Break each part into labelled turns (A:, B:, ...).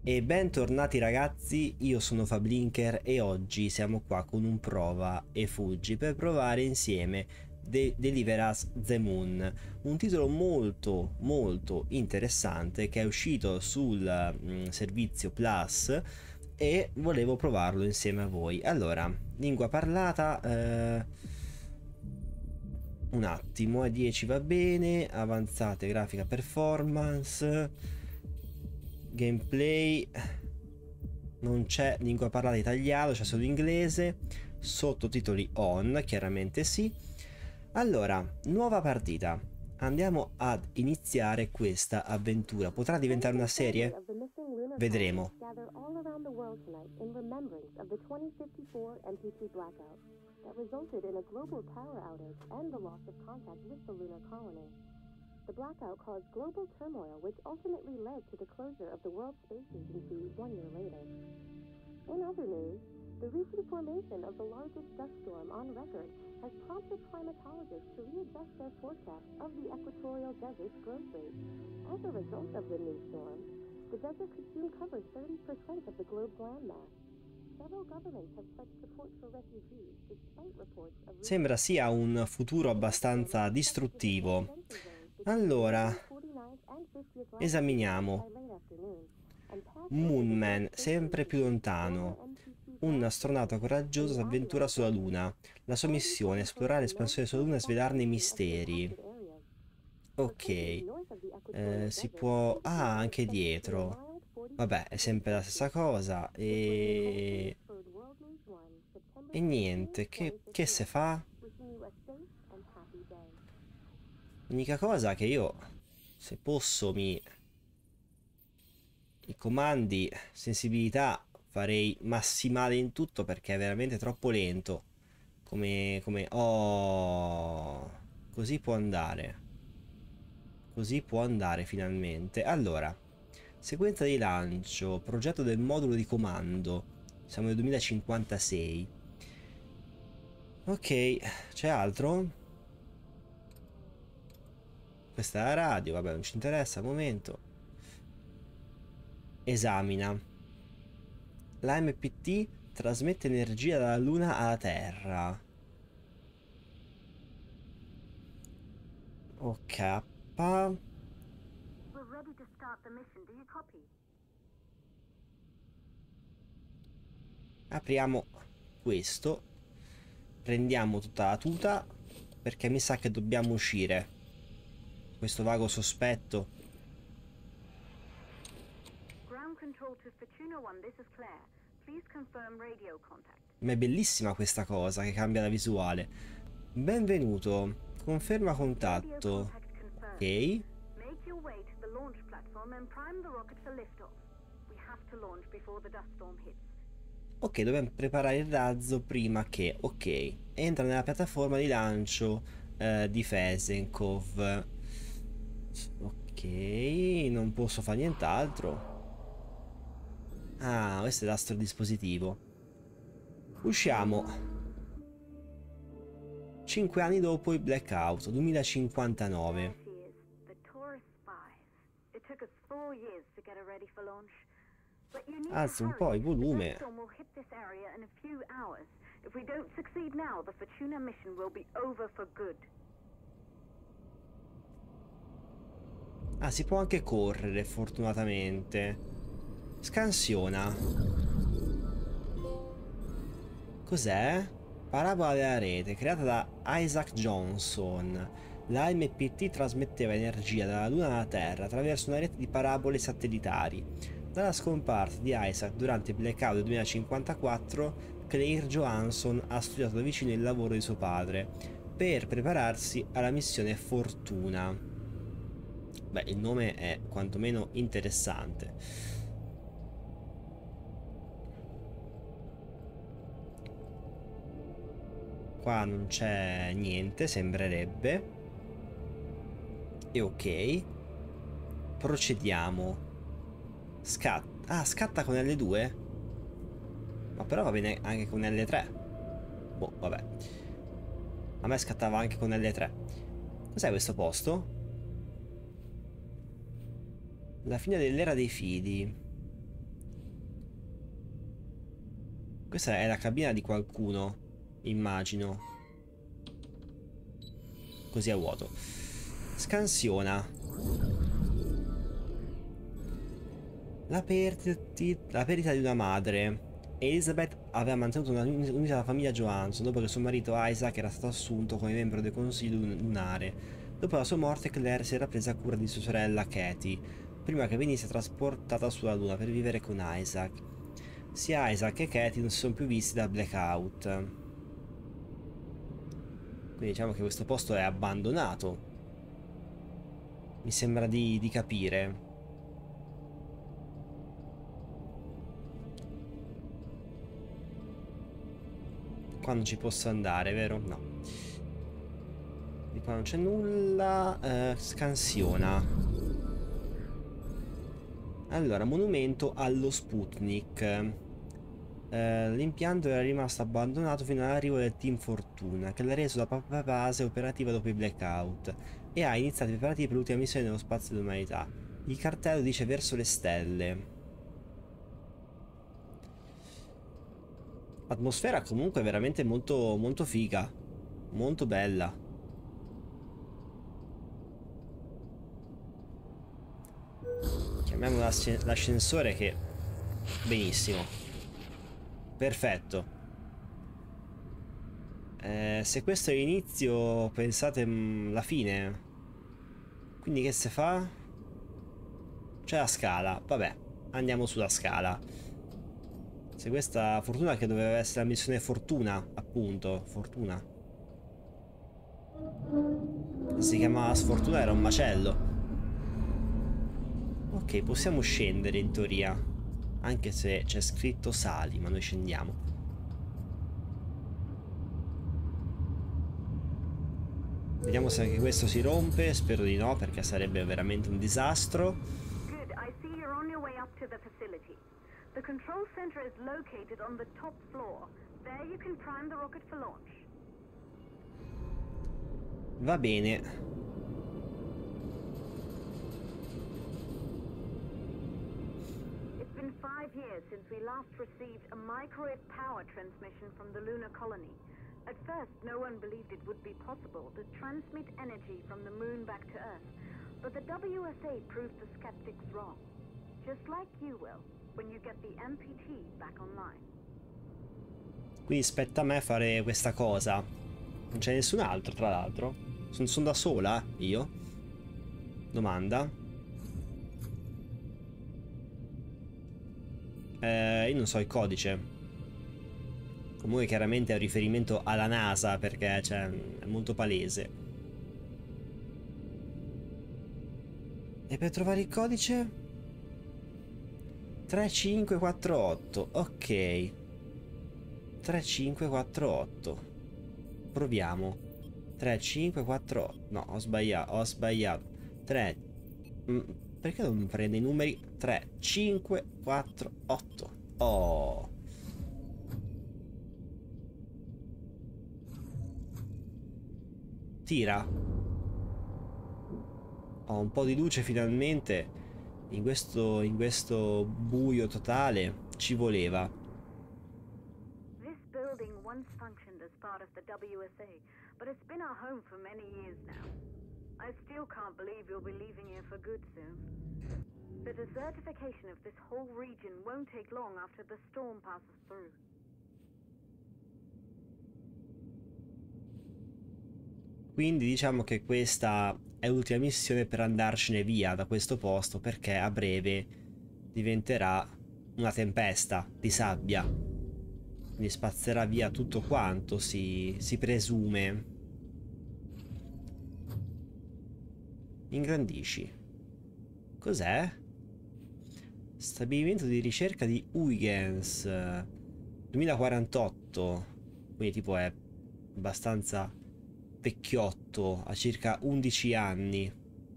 A: E bentornati ragazzi, io sono Fablinker e oggi siamo qua con un prova e fuggi per provare insieme Deliver Us the Moon, un titolo molto interessante che è uscito sul servizio Plus e volevo provarlo insieme a voi. Allora, lingua parlata, un attimo, a 10 va bene, avanzate, grafica, performance, gameplay, non c'è lingua parlata italiano, c'è solo inglese, sottotitoli on, chiaramente sì. Allora, nuova partita, andiamo ad iniziare questa avventura. Potrà diventare una serie? Vedremo.
B: That resulted in a global power outage and the loss of contact with the lunar colony. The blackout caused global turmoil, which ultimately led to the closure of the World Space Agency 1 year later. In other news, the recent formation of the largest dust storm on record has prompted climatologists to readjust their forecast of the equatorial desert's growth rate. As a result of the new storm, the desert could soon cover 30% of the globe's landmass.
A: Sembra sia un futuro abbastanza distruttivo. Allora, esaminiamo. Moonman, sempre più lontano. Un astronauta coraggioso si avventura sulla Luna. La sua missione è esplorare l'espansione sulla Luna e svelarne i misteri. Ok. Si può... Ah, anche dietro. Vabbè, è sempre la stessa cosa. E niente, che se fa? L'unica cosa che io, se posso, i comandi, sensibilità, farei massimale in tutto perché è veramente troppo lento. Oh, così può andare. Così può andare finalmente. Allora, sequenza di lancio, progetto del modulo di comando. Siamo nel 2056. Ok, c'è altro? Questa è la radio, vabbè, non ci interessa al momento. Esamina. La MPT trasmette energia dalla Luna alla Terra. Ok. Apriamo questo. Prendiamo tutta la tuta perché mi sa che dobbiamo uscire. Questo vago sospetto. Ma è bellissima questa cosa che cambia la visuale. Benvenuto. Conferma contatto. Ok. Ok, dobbiamo preparare il razzo prima che... Ok, entra nella piattaforma di lancio di Fesenkov. Ok, non posso fare nient'altro. Ah, questo è l'astro dispositivo. Usciamo. 5 anni dopo il blackout, 2059. Alzo un po' il volume. Ah, si può anche correre, fortunatamente. Scansiona. Cos'è? Parabola della rete, creata da Isaac Johnson. La MPT trasmetteva energia dalla Luna alla Terra attraverso una rete di parabole satellitari. Dalla scomparsa di Isaac durante il blackout del 2054, Claire Johansson ha studiato da vicino il lavoro di suo padre per prepararsi alla missione Fortuna. Beh, il nome è quantomeno interessante. Qua non c'è niente, sembrerebbe. E ok. Procediamo. Scatta. Ah, scatta con L2? Ma però va bene anche con L3. Boh, vabbè. A me scattava anche con L3. Cos'è questo posto? La fine dell'era dei fidi. Questa è la cabina di qualcuno, immagino. Così a vuoto. Scansiona. La perdita di una madre. Elizabeth aveva mantenuto unita alla famiglia Johansson dopo che suo marito Isaac era stato assunto come membro del consiglio lunare. Dopo la sua morte, Claire si era presa cura di sua sorella Katie, prima che venisse trasportata sulla Luna per vivere con Isaac. Sia Isaac che Katie non si sono più visti da Blackout. Quindi diciamo che questo posto è abbandonato. Mi sembra di capire. Qua non ci posso andare, vero? No. Di qua non c'è nulla. Scansiona. Allora, monumento allo Sputnik. L'impianto era rimasto abbandonato fino all'arrivo del Team Fortuna, che l'ha reso la base operativa dopo i blackout e ha iniziato i preparativi per l'ultima missione nello spazio dell'umanità. Il cartello dice verso le stelle. Atmosfera comunque veramente molto, molto figa, molto bella. Chiamiamo l'ascensore che... Benissimo. Perfetto. Se questo è l'inizio, pensate la fine. Quindi che se fa? C'è la scala. Vabbè, andiamo sulla scala. Se questa fortuna che doveva essere la missione fortuna, appunto, fortuna. Se si chiamava sfortuna era un macello. Ok, possiamo scendere in teoria. Anche se c'è scritto sali, ma noi scendiamo. Vediamo se anche questo si rompe. Spero di no, perché sarebbe veramente un disastro.
C: Good, I see you're on your way up to the facility. The control center is located on the top floor. There you can prime the rocket for launch.
A: Va bene.
C: It's been 5 years since we last received a microwave power transmission from the lunar colony. At first, no one believed it would be possible to transmit energy from the moon back to Earth. But the WSA proved the skeptics wrong. Just like you will, when you get the MPT back online.
A: Quindi spetta a me fare questa cosa. Non c'è nessun altro, tra l'altro. Sono da sola, io? Domanda. Io non so il codice. Comunque chiaramente è un riferimento alla NASA, perché cioè, è molto palese. E per trovare il codice? 3548. Ok. 3548. Proviamo. 3548. No, ho sbagliato. 3. Perché non prende i numeri? 3548. Oh. Tira. Ho un po' di luce finalmente. In questo buio totale. Ci voleva.
C: This building once functioned as part of the WSA, but it's been our home for many years now. I still can't believe you'll be leaving here for good soon. The desertification of this whole region won't take long after the storm passes through.
A: Quindi diciamo che questa è l'ultima missione per andarcene via da questo posto, perché a breve diventerà una tempesta di sabbia. Quindi spazzerà via tutto quanto, si presume. Ingrandisci. Cos'è? Stabilimento di ricerca di Huygens 2048. Quindi tipo è abbastanza vecchiotto, ha circa 11 anni.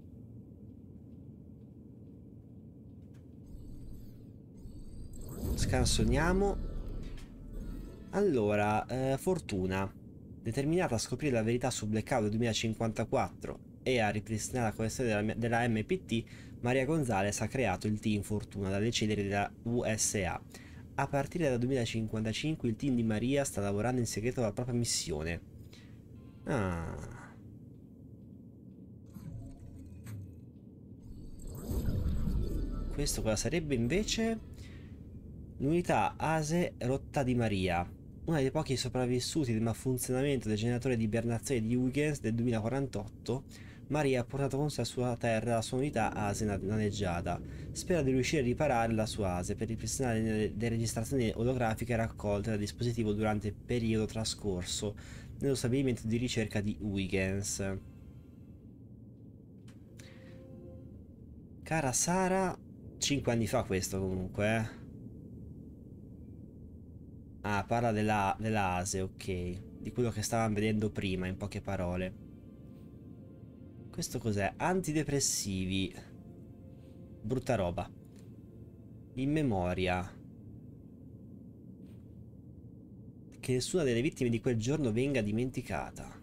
A: Scansoniamo. Allora, fortuna. Determinata a scoprire la verità su Blackout 2054 e a ripristinare la collezione della MPT, Maria Gonzalez ha creato il Team Fortuna dalle ceneri della USA. A partire dal 2055 il team di Maria sta lavorando in segreto alla propria missione. Ah. Questo cosa sarebbe invece? L'unità Ase Rotta di Maria. Una dei pochi sopravvissuti del malfunzionamento del generatore di ibernazione di Huygens del 2048, Maria ha portato con sé sulla Terra la sua unità Ase danneggiata. Spera di riuscire a riparare la sua Ase per ripristinare le registrazioni olografiche raccolte dal dispositivo durante il periodo trascorso nello stabilimento di ricerca di Huygens. Cara Sara, 5 anni fa questo comunque, eh. Ah, parla della Ase, ok. Di quello che stavamo vedendo prima, in poche parole. Questo cos'è? Antidepressivi. Brutta roba. In memoria. Che nessuna delle vittime di quel giorno venga dimenticata.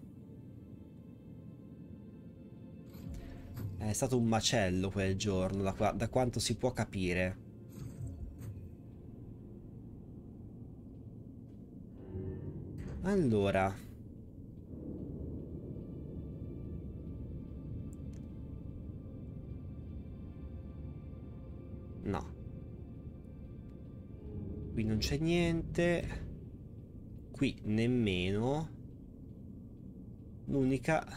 A: È stato un macello quel giorno, da quanto si può capire. Allora, no, qui non c'è niente, qui nemmeno. L'unica...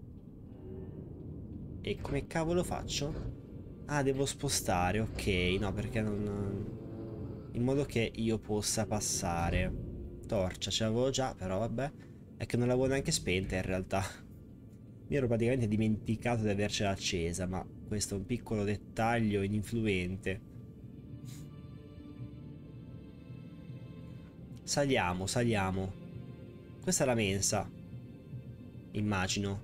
A: E come cavolo faccio? Ah, devo spostare, ok, no, perché non... in modo che io possa passare. Torcia ce l'avevo già, però vabbè. È che non l'avevo neanche spenta in realtà. Mi ero praticamente dimenticato di avercela accesa, ma questo è un piccolo dettaglio ininfluente. Saliamo, saliamo. Questa è la mensa. Immagino.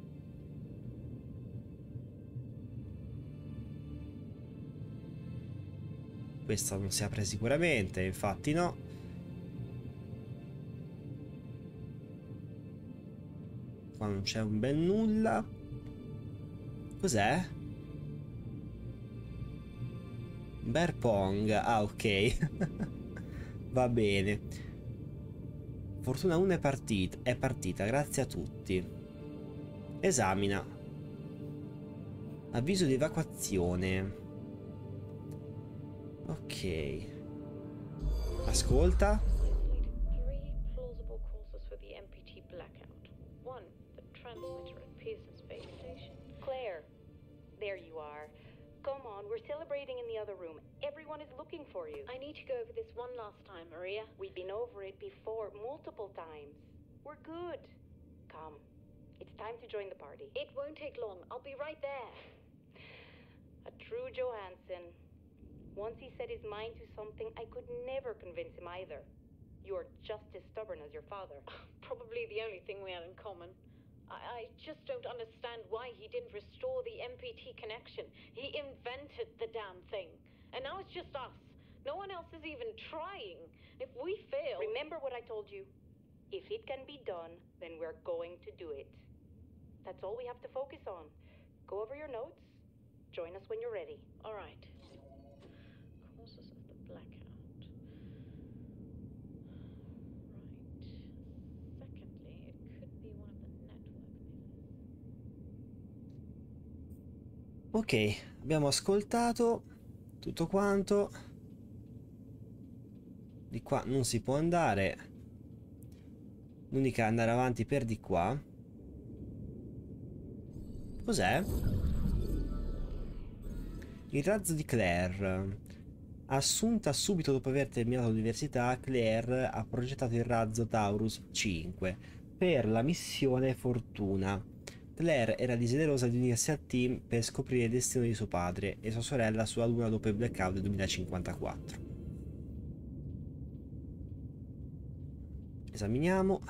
A: Questa non si apre sicuramente, infatti no. Qua non c'è un bel nulla. Cos'è? Bear Pong. Ah, ok. Va bene. Fortuna 1 è partita, grazie a tutti. Esamina. Avviso di evacuazione. Ok. Ascolta.
D: Three plausible causes for the MPT blackout. One, the transmitter at Pearson Space Station.
E: Claire, there you are. Come on, we're celebrating in the other room. Everyone is looking for you.
D: I need to go over this one last time, Maria.
E: We've been over it before, multiple times. We're good. Come, it's time to join the party.
D: It won't take long. I'll be right there.
E: A true Johansson. Once he set his mind to something, I could never convince him either. You're just as stubborn as your father.
D: Probably the only thing we had in common. I just don't understand why he didn't restore the MPT connection. He invented the damn thing. And now it's just us. No one else is even trying. If we fail...
E: Remember what I told you. If it can be done, then we're going to do it. That's all we have to focus on. Go over your notes. Join us when you're ready.
D: All right. Causes of the blackout. Right. Secondly, it could be one of the network pieces.
A: Ok, abbiamo ascoltato tutto quanto. Di qua non si può andare. L'unica è andare avanti per di qua. Cos'è? Il razzo di Claire. Assunta subito dopo aver terminato l'università, Claire ha progettato il razzo Taurus 5 per la missione Fortuna. Claire era desiderosa di unirsi al team per scoprire il destino di suo padre e sua sorella sulla Luna dopo il blackout del 2054. Esaminiamo.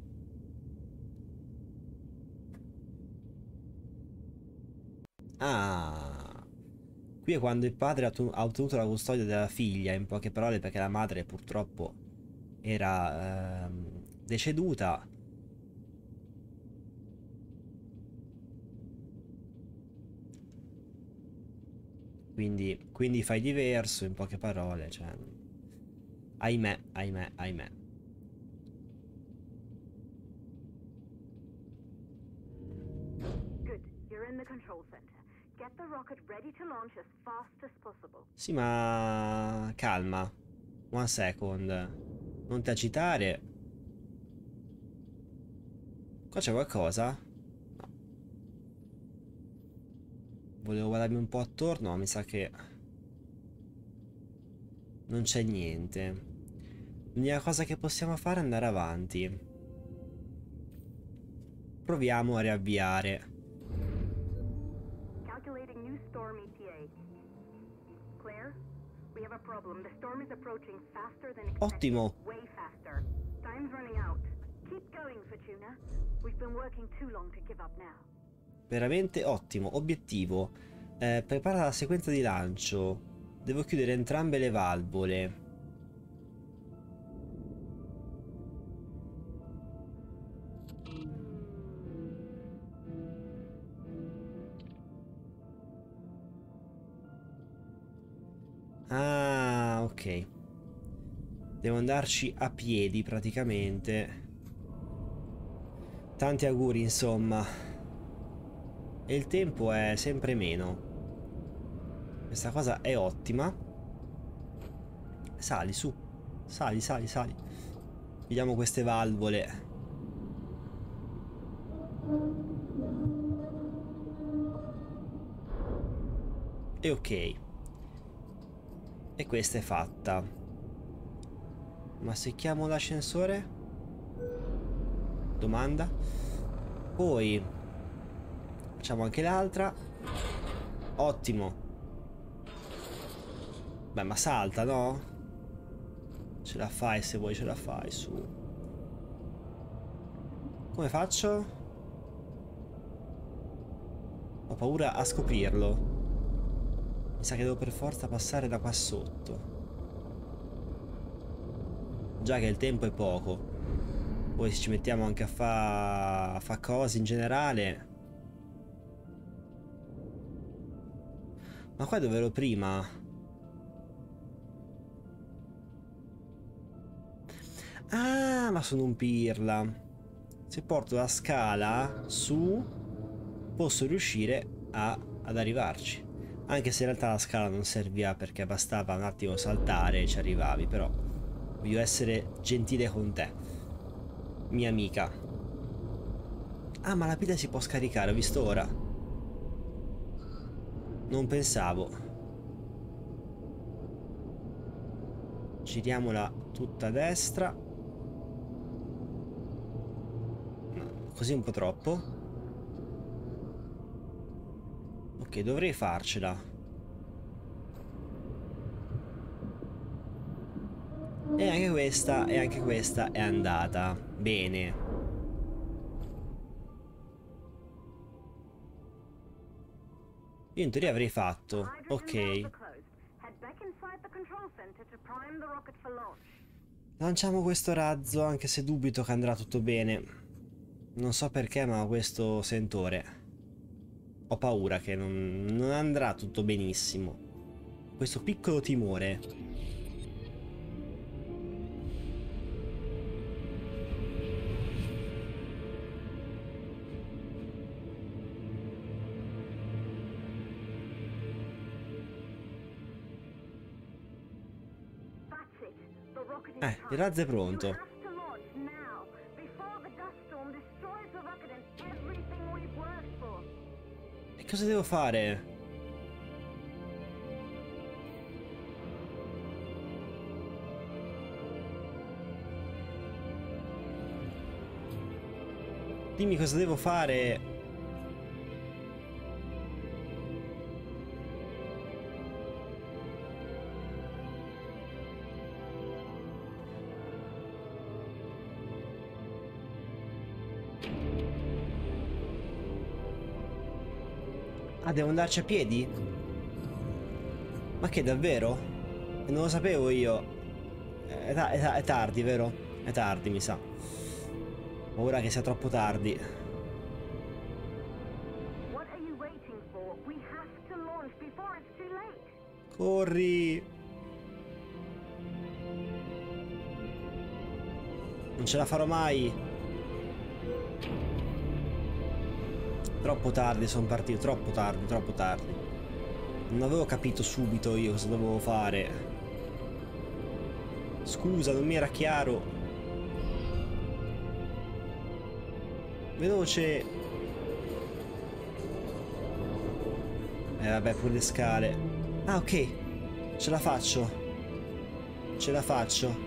A: Ah, qui è quando il padre ha ottenuto la custodia della figlia, in poche parole, perché la madre purtroppo era deceduta. Quindi fai diverso, in poche parole, cioè Ahimè, ahimè, ahimè.
C: Good. You're in the control center. Get the rocket ready to launch as fast as possible.
A: Sì, ma calma. One second. Non ti agitare. Qua c'è qualcosa? No. Volevo guardarmi un po' attorno, ma mi sa che non c'è niente. L'unica cosa che possiamo fare è andare avanti. Proviamo a riavviare.
C: Calculating new storm ETA. Claire, we have a problem. The storm is approaching faster than expected.
A: Ottimo.
C: Way faster. Time's running out. Keep going, Fortuna. We've been working too long to give up now.
A: Veramente ottimo. Obiettivo. Prepara la sequenza di lancio. Devo chiudere entrambe le valvole. Ah, ok. Devo andarci a piedi praticamente. Tanti auguri, insomma. E il tempo è sempre meno. Questa cosa è ottima. Sali, su. Sali, sali, sali. Vediamo queste valvole. E ok. E questa è fatta. Ma se chiamo l'ascensore? Domanda. Poi facciamo anche l'altra. Ottimo. Beh, ma salta, no? Ce la fai, se vuoi ce la fai, su. Come faccio? Ho paura a scoprirlo. Mi sa che devo per forza passare da qua sotto. Già che il tempo è poco. Poi se ci mettiamo anche a fa cose in generale. Ma qua dove ero prima? Ah, ma sono un pirla. Se porto la scala su, posso riuscire ad arrivarci. Anche se in realtà la scala non serviva, perché bastava un attimo saltare e ci arrivavi. Però voglio essere gentile con te, mia amica. Ah, ma la pila si può scaricare, ho visto ora. Non pensavo. Giriamola tutta a destra. No, così un po' troppo. Ok, dovrei farcela. E anche questa è andata bene. Io in teoria avrei fatto. Ok. Lanciamo questo razzo, anche se dubito che andrà tutto bene. Non so perché, ma ho questo sentore. Ho paura che non andrà tutto benissimo. Questo piccolo timore. Il razzo è pronto. E cosa devo fare? Dimmi cosa devo fare. Ah, devo andarci a piedi? Ma che, davvero? Non lo sapevo io. È tardi, vero? È tardi, mi sa. Ho paura che sia troppo tardi. Corri! Non ce la farò mai. Troppo tardi sono partito, troppo tardi, troppo tardi. Non avevo capito subito io cosa dovevo fare. Scusa, non mi era chiaro. Veloce. Vabbè, pure le scale. Ah, ok. Ce la faccio. Ce la faccio.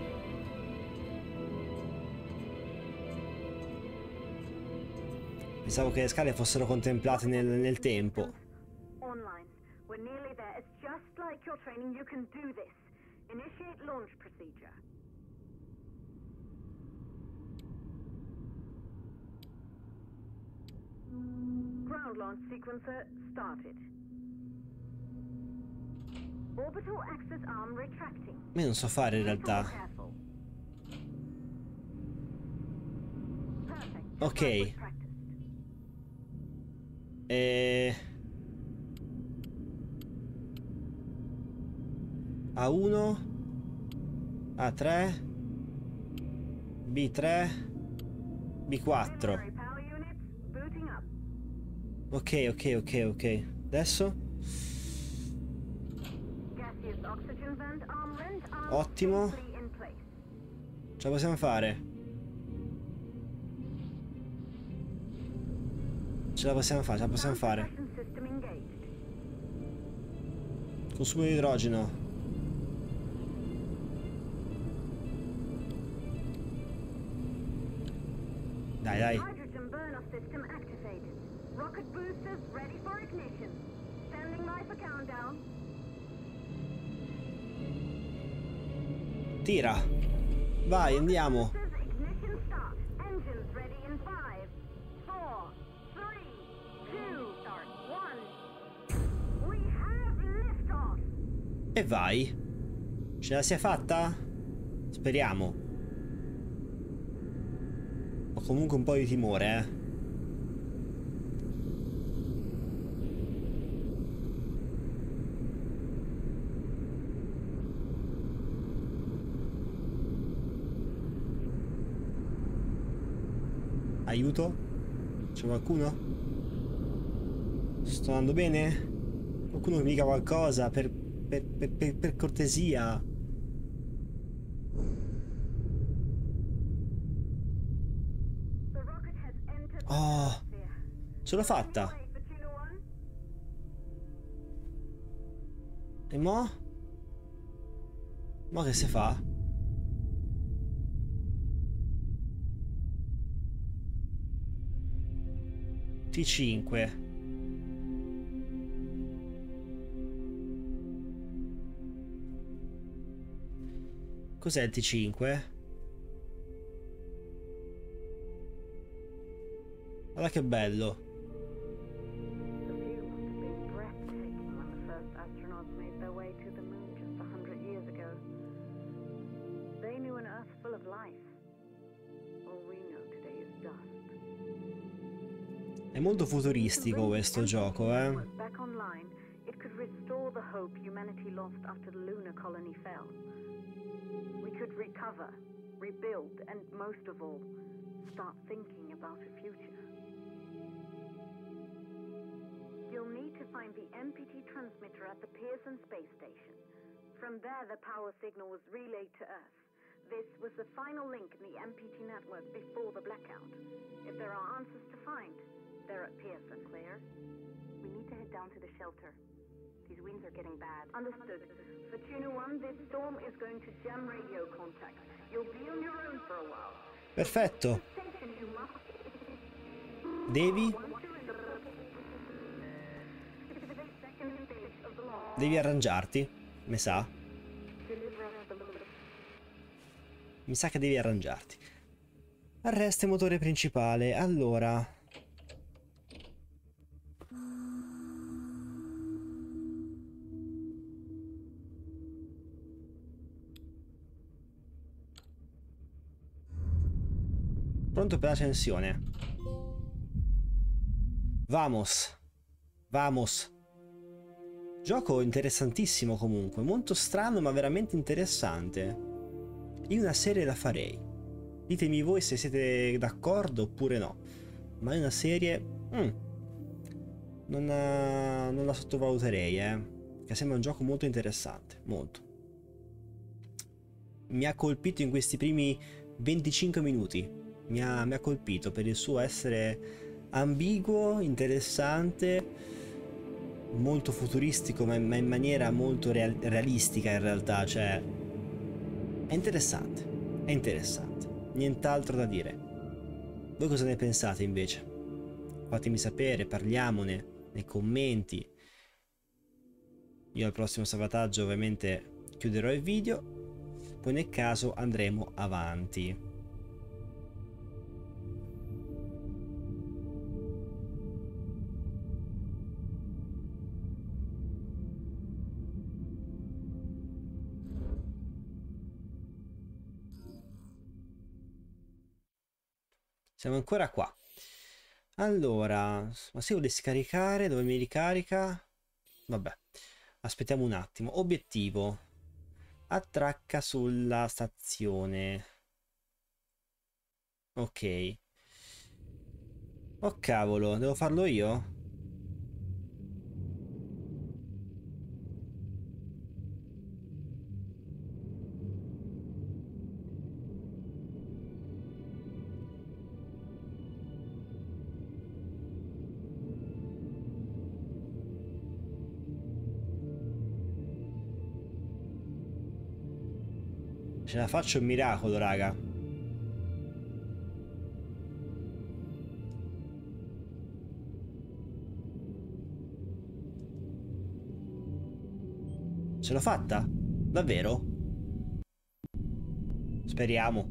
A: Pensavo che le scale fossero contemplate nel tempo.
C: Online. We're nearly there. It's just like your training. You can do this. Initiate launch procedure. Ground launch sequencer started. Orbital axis arm retracting.
A: Io non so fare in realtà. Ok. A1, A3, B3, B4. Ok. Adesso? Ottimo. Ce la possiamo fare. Ce la possiamo fare. Consumo di idrogeno. Dai.
C: Hydrogen burn-off system activated. Rocket boosters ready for ignition. Standing by for countdown.
A: Tira. Vai, andiamo.
C: Ignition start. Engines ready in 5, 4, 3, 2, start 1. We have liftoff.
A: E vai. Ce la sia fatta? Speriamo. Ho comunque un po' di timore, Aiuto? C'è qualcuno? Sto andando bene? Qualcuno mi dica qualcosa per cortesia. Oh, ce l'ho fatta. E mo? Mo che si fa? T5. Cos'è il T5? Guarda che bello.
C: The view must have been breathtaking when the first astronauts made their way to the moon just 100 years ago. They knew an Earth full of life. All we know today is dust.
A: È molto futuristico questo gioco,
C: Back online, it could restore the hope humanity lost after the lunar colony fell. We could recover, rebuild, and most of all, start thinking about a future. You'll need to find the MPT transmitter at the Pearson space station. From there, the power signal was relayed to Earth. This was the final link in the MPT network before the blackout. If there are answers to find, they're at Pearson. Claire, we need to head down to the shelter. These winds are getting bad. Understood. Fortuna 1, this storm is going to jam radio contact. You'll be on your own for a while.
A: Perfetto. Devi arrangiarti, mi sa. Mi sa che devi arrangiarti. Arresta il motore principale. Allora. Pronto per l'accensione. Vamos. Vamos. Gioco interessantissimo comunque. Molto strano ma veramente interessante. Io una serie la farei. Ditemi voi se siete d'accordo oppure no. Ma è una serie... non la sottovaluterei, che sembra un gioco molto interessante, molto. Mi ha colpito in questi primi 25 minuti, mi ha colpito per il suo essere ambiguo, interessante, molto futuristico, ma in maniera molto realistica in realtà, cioè è interessante, nient'altro da dire. Voi cosa ne pensate invece? Fatemi sapere, parliamone nei commenti. Io al prossimo salvataggio ovviamente chiuderò il video, poi nel caso andremo avanti. Siamo ancora qua. Allora, ma se volessi caricare, dove mi ricarica? Vabbè, aspettiamo un attimo. Obiettivo: attracca sulla stazione. Ok. Oh cavolo, devo farlo io? Ce la faccio un miracolo, raga. Ce l'ho fatta? Davvero? Speriamo.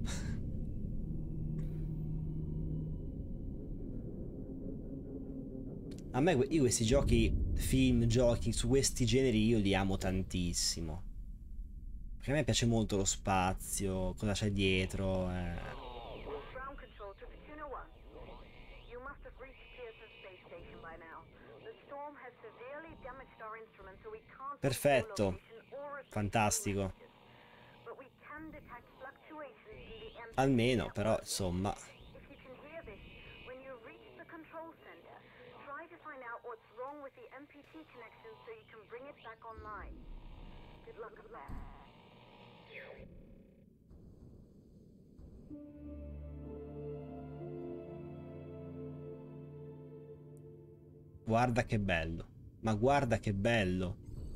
A: A me io questi giochi, film, giochi su questi generi io li amo tantissimo. Perché a me piace molto lo spazio, cosa c'è dietro.
C: Ground control to Fortuna 1. You must have reached Pearson Space Station by now. The storm has severely damaged our instruments, so we can't
A: Perfetto. Fantastico.
C: but we can detect fluctuations in the
A: Almeno, però, insomma.
C: If you can hear this, when you reach the control center, try to find out what's wrong with the MPT connection so you can bring it back online. Good luck up there.
A: Guarda che bello. Ma guarda che bello.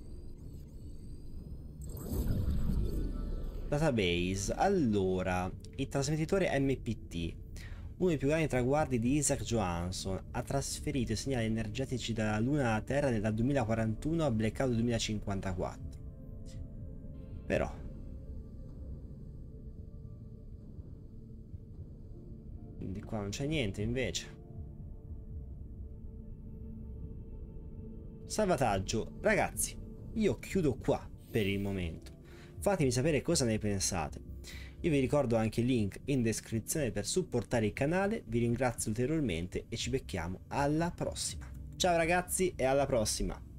A: Database. Allora, il trasmettitore MPT, uno dei più grandi traguardi di Isaac Johansson, ha trasferito i segnali energetici dalla Luna alla Terra dal 2041 a blackout 2054. Però di qua non c'è niente invece. Salvataggio. Ragazzi, io chiudo qua per il momento. Fatemi sapere cosa ne pensate. Io vi ricordo anche il link in descrizione per supportare il canale. Vi ringrazio ulteriormente e ci becchiamo alla prossima. Ciao ragazzi e alla prossima.